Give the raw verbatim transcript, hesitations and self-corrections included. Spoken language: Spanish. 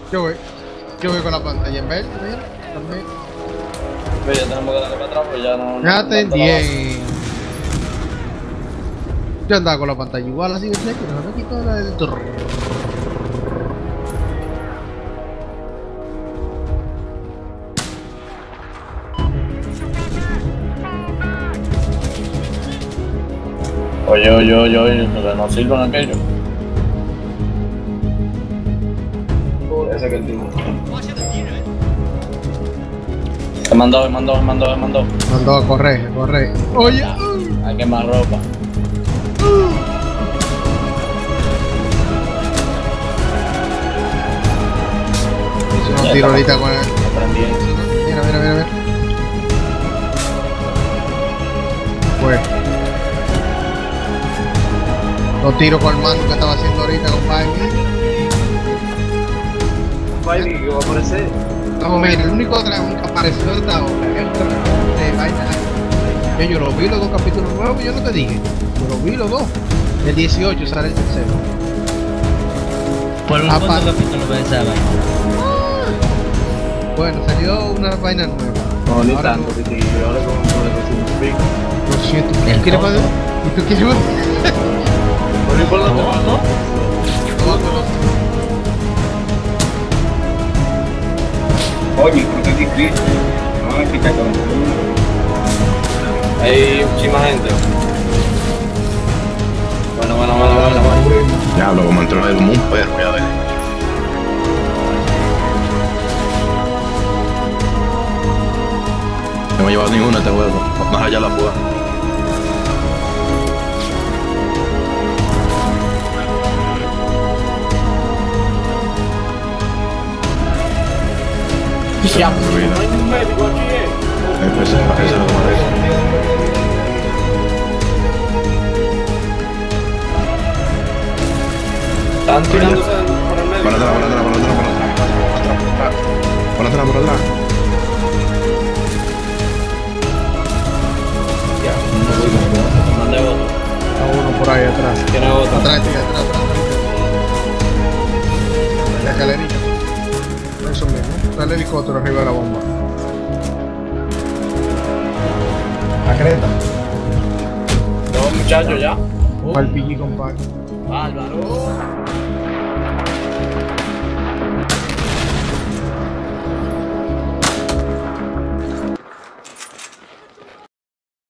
Yo voy. Yo voy con la pantalla en verde, mira. También. Pero ya tenemos que darle para atrás, pues ya no. Ya no te tanto la base. entiendo. Yo andaba con la pantalla igual así de que no me quito la del trrr. Oye, oye, oye, oye, que no sirven aquello. Ese que el tipo. Me mandó, me mandó, me mandó, me mandó. Mandó a correr, a correr. Oye. Hay que más ropa. Hice unos tiros ahorita con él. Aprendí. Mira, mira, mira, mira. Pues. Los tiros con el mando que estaba haciendo ahorita con Spidey. Spidey que va a aparecer. No, mira, el único dragón que apareció de esta obra es el dragón de vaina. Yo, yo lo vi los dos capítulos nuevos, yo no te dije. Yo lo vi los dos. El dieciocho sale el tercero. Por un Apa- cuánto capítulo de esa vaina. Bueno, salió una vaina nueva. No, ni Ahora tanto, que yo ahora con un pico. Lo siento, ¿tú El quieres coso. más? ¿Y tú quieres más? Por ahí por la No. demás, ¿no? Oye, ¿por qué difícil? No, es que está con Hay muchísima gente. Bueno, bueno, bueno, bueno, bueno. Diablo, como entró ahí como un perro, ya ves. No me he llevado ninguna este juego, más allá la fuga. Ya, Se me olvida. no hay un médico aquí, eh. Eso, eso, eso es lo que parece. Están tirándose por el medio. Por atrás, por atrás, por atrás, por atrás. Por atrás, por atrás. Ya, mandé otro. A uno por ahí atrás. Tiene otro. Atrás, tío, atrás, atrás, atrás. La escalerita. Eso mismo. Está el helicóptero arriba de la bomba. La creta. Dos muchachos ya. Para el P G compacto. Bárbaro.